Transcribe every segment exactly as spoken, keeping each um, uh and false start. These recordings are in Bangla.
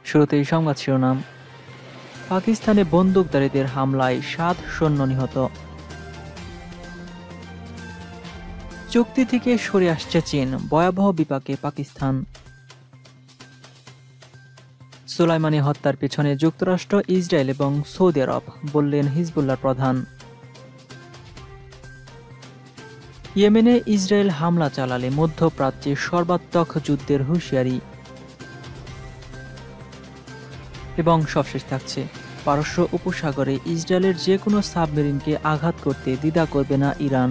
শুরুতেই সংবাদ শিরোনাম। পাকিস্তানে বন্দুকধারীদের হামলায় সাত সৈন্য নিহত। চুক্তি থেকে সরে আসছে চীন, ভয়াবহ বিপাকে পাকিস্তান। সুলাইমানি হত্যার পেছনে যুক্তরাষ্ট্র, ইসরায়েল এবং সৌদি আরব, বললেন হিজবুল্লাহর প্রধান। ইয়েমেনে ইসরায়েল হামলা চালালে মধ্যপ্রাচ্যে সর্বাত্মক যুদ্ধের হুঁশিয়ারি। এবং সবশেষ থাকছে, পারস্য উপসাগরে ইসরায়েলের যে কোনো সাবমেরিনকে আঘাত করতে দ্বিধা করবে না ইরান।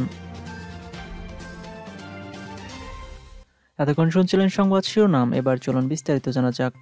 এতক্ষণ শুনছিলেন সংবাদ শিরোনাম, এবার চলুন বিস্তারিত জানা যাক।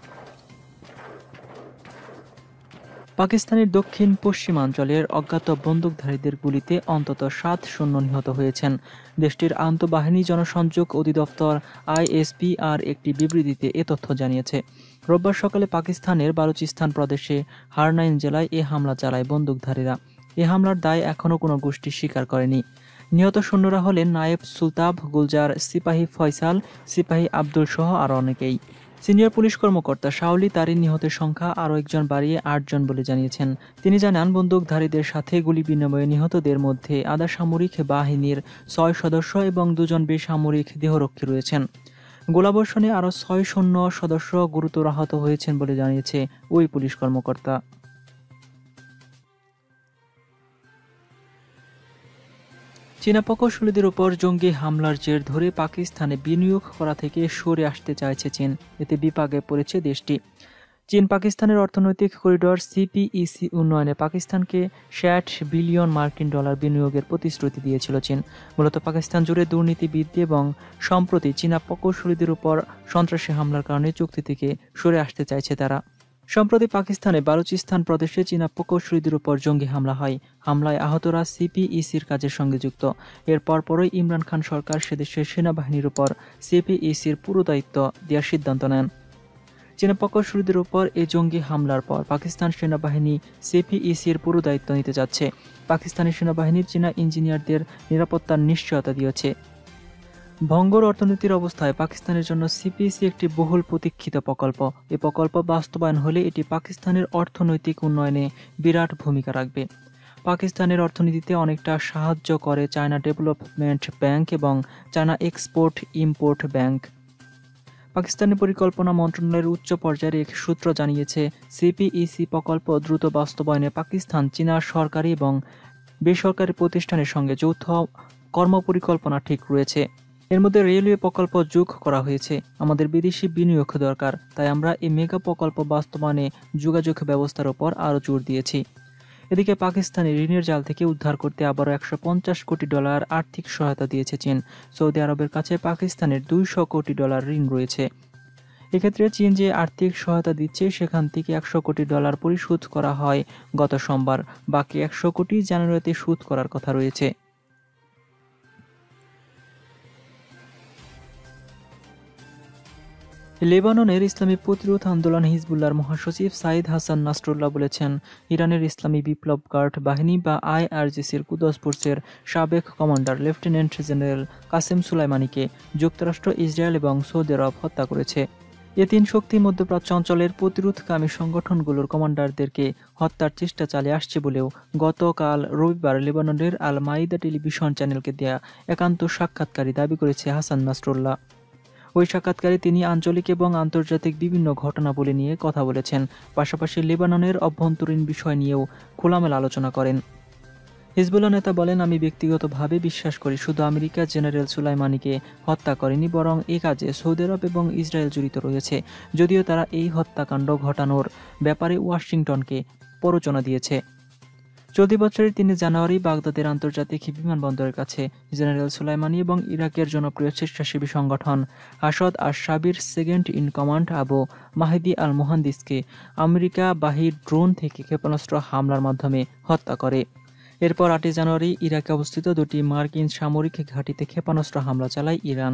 পাকিস্তানের দক্ষিণ পশ্চিমাঞ্চলের অজ্ঞাত বন্দুকধারীদের গুলিতে অন্তত সাত সৈন্য নিহত হয়েছেন। দেশটির আন্তঃবাহিনী জনসংযোগ অধিদপ্তর আইএসপিআর একটি বিবৃতিতে এ তথ্য জানিয়েছে। রোববার সকালে পাকিস্তানের বালুচিস্তান প্রদেশে হারনাইন জেলায় এ হামলা চালায় বন্দুকধারীরা। এ হামলার দায় এখনও কোনো গোষ্ঠী স্বীকার করেনি। নিহত সৈন্যরা হলেন নায়েব সুলতাব, গুলজার, সিপাহী ফয়সাল, সিপাহী আব্দুল সহ আরও অনেকেই। সিনিয়র পুলিশ কর্মকর্তা শাওলি তারিন নিহতের সংখ্যা আরও একজন বাড়িয়ে আটজন বলে জানিয়েছেন। তিনি জানান, বন্দুকধারীদের সাথে গুলি বিনিময়ে নিহতদের মধ্যে আধা সামরিক বাহিনীর ছয় সদস্য এবং দুজন বেসামরিক দেহরক্ষী রয়েছেন। গোলাবর্ষণে আরও ছয় সৈন্য সদস্য গুরুতর আহত হয়েছেন বলে জানিয়েছে ওই পুলিশ কর্মকর্তা। চীনা প্রকৌশলীদের উপর জঙ্গি হামলার জের ধরে পাকিস্তানে বিনিয়োগ করা থেকে সরে আসতে চাইছে চীন। এতে বিপাকে পড়েছে দেশটি। চীন পাকিস্তানের অর্থনৈতিক করিডর সিপিইসি উন্নয়নে পাকিস্তানকে ষাট বিলিয়ন মার্কিন ডলার বিনিয়োগের প্রতিশ্রুতি দিয়েছিল চীন। মূলত পাকিস্তান জুড়ে দুর্নীতি বৃদ্ধি এবং সম্প্রতি চীনা প্রকৌশলীদের উপর সন্ত্রাসী হামলার কারণে চুক্তি থেকে সরে আসতে চাইছে তারা। সম্প্রতি পাকিস্তানে বালুচিস্তান প্রদেশে চীনা প্রকৌশলীদের উপর জঙ্গি হামলা হয়। হামলায় আহতরা সিপিইসির কাজের সঙ্গে যুক্ত। এর পরপরই ইমরান খান সরকার সেদেশের সেনাবাহিনীর উপর সিপিইসির পুরো দায়িত্ব দেওয়ার সিদ্ধান্ত নেন। চীনা প্রকৌশলীদের উপর এই জঙ্গি হামলার পর পাকিস্তান সেনাবাহিনী সিপিইসির পুরো দায়িত্ব নিতে যাচ্ছে। পাকিস্তানি সেনাবাহিনী চীনা ইঞ্জিনিয়ারদের নিরাপত্তার নিশ্চয়তা দিয়েছে। ভঙ্গুর অর্থনীতির অবস্থায় পাকিস্তানের জন্য সিপিইসি একটি বহুল প্রতীক্ষিত প্রকল্প। এই প্রকল্প বাস্তবায়ন হলে এটি পাকিস্তানের অর্থনৈতিক উন্নয়নে বিরাট ভূমিকা রাখবে। পাকিস্তানের অর্থনীতিতে অনেকটা সাহায্য করে চায়না ডেভেলপমেন্ট ব্যাংক এবং চায়না এক্সপোর্ট ইম্পোর্ট ব্যাংক। পাকিস্তানের পরিকল্পনা মন্ত্রণালয়ের উচ্চ পর্যায়ের এক সূত্র জানিয়েছে, সিপিইসি প্রকল্প দ্রুত বাস্তবায়নে পাকিস্তান চীনা সরকারি এবং বেসরকারি প্রতিষ্ঠানের সঙ্গে যৌথ কর্মপরিকল্পনা ঠিক রয়েছে। এর মধ্যে রেলওয়ে প্রকল্প যোগ করা হয়েছে। আমাদের বিদেশি বিনিয়োগ দরকার, তাই আমরা এই মেগা প্রকল্প বাস্তবায়নে যোগাযোগ ব্যবস্থার উপর আরও জোর দিয়েছি। এদিকে পাকিস্তানি ঋণের জাল থেকে উদ্ধার করতে আবারও একশো পঞ্চাশ কোটি ডলার আর্থিক সহায়তা দিয়েছে চীন। সৌদি আরবের কাছে পাকিস্তানের দুইশো কোটি ডলার ঋণ রয়েছে। এক্ষেত্রে চীন যে আর্থিক সহায়তা দিচ্ছে সেখান থেকে একশো কোটি ডলার পরিশোধ করা হয় গত সোমবার। বাকি একশো কোটি জানুয়ারিতে শোধ করার কথা রয়েছে। লেবাননের ইসলামী প্রতিরোধ আন্দোলন হিজবুল্লাহর মহাসচিব সাইদ হাসান নাসরুল্লাহ বলেছেন, ইরানের ইসলামী বিপ্লব গার্ড বাহিনী বা আইআরজিসির কুদস ফোর্সের সাবেক কমান্ডার লেফটেন্যান্ট জেনারেল কাসেম সুলাইমানিকে যুক্তরাষ্ট্র, ইসরায়েল এবং সৌদি আরব হত্যা করেছে। এ তিন শক্তি মধ্যপ্রাচ্য অঞ্চলের প্রতিরোধকামী সংগঠনগুলোর কমান্ডারদেরকে হত্যার চেষ্টা চালিয়ে আসছে বলেও গতকাল রবিবার লেবাননের আল মাইদা টেলিভিশন চ্যানেলকে দেয়া একান্ত সাক্ষাৎকারে দাবি করেছে হাসান নাসরুল্লাহ। ওই সাক্ষাৎকারে তিনি আঞ্চলিক এবং আন্তর্জাতিক বিভিন্ন ঘটনাবলী নিয়ে কথা বলেছেন। পাশাপাশি লেবাননের অভ্যন্তরীণ বিষয় নিয়েও খোলামেলা আলোচনা করেন। হিজবুল্লাহ নেতা বলেন, আমি ব্যক্তিগতভাবে বিশ্বাস করি শুধু আমেরিকা জেনারেল সুলাইমানিকে হত্যা করেনি, বরং এ কাজে সৌদি আরব এবং ইসরায়েল জড়িত রয়েছে। যদিও তারা এই হত্যাকাণ্ড ঘটানোর ব্যাপারে ওয়াশিংটনকে প্ররোচনা দিয়েছে। চলতি বছরের তিন জানুয়ারি বাগদাদের আন্তর্জাতিক বিমানবন্দরের কাছে জেনারেল সুলাইমানি এবং ইরাকের জনপ্রিয় স্বেচ্ছাসেবী সংগঠন হাশদ আশ-শাবির second in command Abu Mahdi al মুহান্দিসকে আমেরিকা বাহির ড্রোন থেকে ক্ষেপণাস্ত্র হামলার মাধ্যমে হত্যা করে। এরপর আটই জানুয়ারি ইরাকে অবস্থিত দুটি মার্কিন সামরিক ঘাঁটিতে ক্ষেপণাস্ত্র হামলা চালায় ইরান।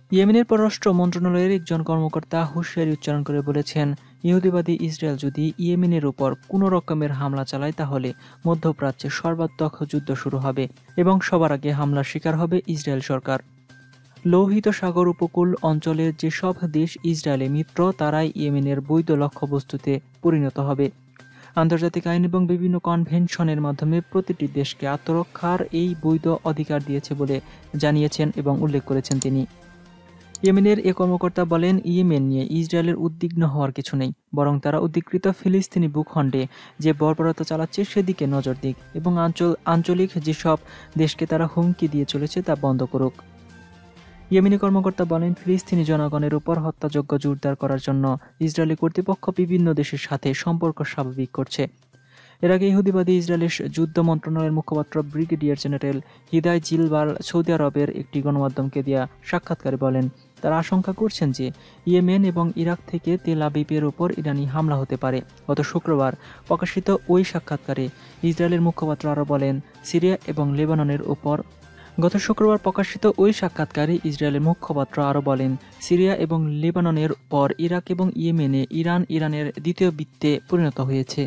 ইয়েমেনের পররাষ্ট্র মন্ত্রণালয়ের একজন কর্মকর্তা হুঁশিয়ারি উচ্চারণ করে বলেছেন, ইহুদিবাদী ইসরায়েল যদি ইয়েমেনের উপর কোনো রকমের হামলা চালায় তাহলে মধ্যপ্রাচ্যে সর্বাত্মক যুদ্ধ শুরু হবে এবং সবার আগে হামলার শিকার হবে ইসরায়েল সরকার। লোহিত সাগর উপকূল অঞ্চলের যেসব দেশ ইসরায়েলের মিত্র তারাই ইয়েমেনের বৈধ লক্ষ্যবস্তুতে পরিণত হবে। আন্তর্জাতিক আইন এবং বিভিন্ন কনভেনশনের মাধ্যমে প্রতিটি দেশকে আত্মরক্ষার এই বৈধ অধিকার দিয়েছে বলে জানিয়েছেন এবং উল্লেখ করেছেন তিনি। ইয়েমেনের এ কর্মকর্তা বলেন, ইয়েমেন নিয়ে ইসরায়েলের উদ্বিগ্ন হওয়ার কিছু নেই, বরং তারা অধিকৃত ফিলিস্তিনি ভূখণ্ডে যে বর্বরতা চালাচ্ছে সেদিকে নজর দিক এবং আঞ্চল আঞ্চলিক যেসব দেশকে তারা হুমকি দিয়ে চলেছে তা বন্ধ করুক। ইয়েমেনি কর্মকর্তা বলেন, ফিলিস্তিনি জনগণের উপর হত্যাযজ্ঞ জোরদার করার জন্য ইসরায়েলি কর্তৃপক্ষ বিভিন্ন দেশের সাথে সম্পর্ক স্বাভাবিক করছে। এর আগে ইহুদিবাদী ইসরায়েলের যুদ্ধ মন্ত্রণালয়ের মুখপাত্র ব্রিগেডিয়ার জেনারেল হিদায় জিলবাল সৌদি আরবের একটি গণমাধ্যমকে দেয়া সাক্ষাৎকারে বলেন, তারা আশঙ্কা করছেন যে ইয়েমেন এবং ইরাক থেকে তেল আবিবের উপর ইরানি হামলা হতে পারে। গত শুক্রবার প্রকাশিত ওই সাক্ষাৎকারে ইসরায়েলের মুখপাত্র আরও বলেন, সিরিয়া এবং লেবাননের উপর গত শুক্রবার প্রকাশিত ওই সাক্ষাৎকারে ইসরায়েলের মুখপাত্র আরও বলেন, সিরিয়া এবং লেবাননের পর ইরাক এবং ইয়েমেনে ইরান ইরানের দ্বিতীয় বৃত্তে পরিণত হয়েছে।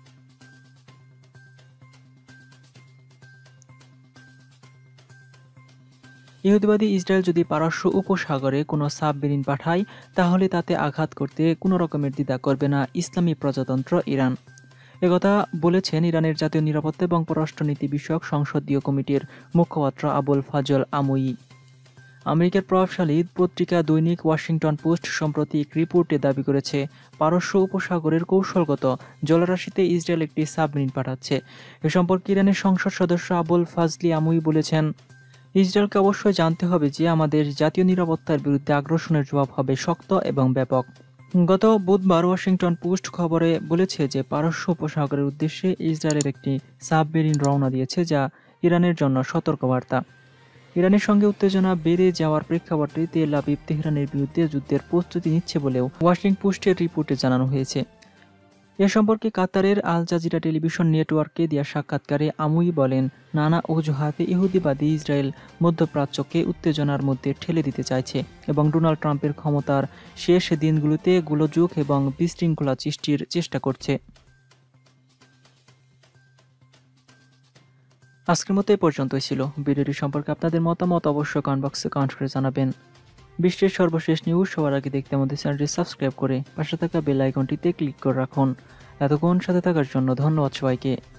ইহুদিবাদী ইসরায়েল যদি পারস্য উপসাগরে কোনো সাবমেরিন পাঠায় তাহলে তাতে আঘাত করতে কোনো রকমের দ্বিধা করবে না ইসলামী প্রজাতন্ত্র ইরান। একথা বলেছেন ইরানের জাতীয় নিরাপত্তা এবং পররাষ্ট্রনীতি বিষয়ক সংসদীয় কমিটির মুখপাত্র আবুল ফাজল আমুই। আমেরিকার প্রভাবশালী পত্রিকা দৈনিক ওয়াশিংটন পোস্ট সম্প্রতি এক রিপোর্টে দাবি করেছে, পারস্য উপসাগরের কৌশলগত জলরাশিতে ইসরায়েল একটি সাবমেরিন পাঠাচ্ছে। এ সম্পর্কে ইরানের সংসদ সদস্য আবুল ফাজলি আমুই বলেছেন, ইসরায়েলকে অবশ্যই জানতে হবে যে আমাদের জাতীয় নিরাপত্তার বিরুদ্ধে আগ্রাসনের জবাব হবে শক্ত এবং ব্যাপক। গত বুধবার ওয়াশিংটন পোস্ট খবরে বলেছে যে পারস্য উপসাগরের উদ্দেশ্যে ইসরায়েলের একটি সাবমেরিন রওনা দিয়েছে, যা ইরানের জন্য সতর্কবার্তা। ইরানের সঙ্গে উত্তেজনা বেড়ে যাওয়ার প্রেক্ষাপটে তেল আবিব তেহরানের বিরুদ্ধে যুদ্ধের প্রস্তুতি নিচ্ছে বলেও ওয়াশিংটন পোস্টের রিপোর্টে জানানো হয়েছে। এ সম্পর্কে কাতারের আল জাজিরা টেলিভিশন নেটওয়ার্ককে দেওয়া সাক্ষাৎকারে আমুই বলেন, নানা অজুহাতে ইহুদিবাদী ইসরায়েল মধ্যপ্রাচ্যকে উত্তেজনার মধ্যে ঠেলে দিতে চাইছে এবং ডোনাল্ড ট্রাম্পের ক্ষমতার শেষ দিনগুলোতে গোলযোগ এবং বিশৃঙ্খলা সৃষ্টির চেষ্টা করছে। আজকের মতো এ পর্যন্তই ছিল। ভিডিওটি সম্পর্কে আপনাদের মতামত অবশ্যই কমেন্ট বক্সে কমেন্ট করে জানাবেন। বিশ্বের সর্বশেষ নিউজ সবার আগে দেখতে আমাদের চ্যানেলটি সাবস্ক্রাইব করে পাশে থাকা বেল আইকনটিতে ক্লিক করে রাখুন। এতক্ষণ সাথে থাকার জন্য ধন্যবাদ সবাইকে।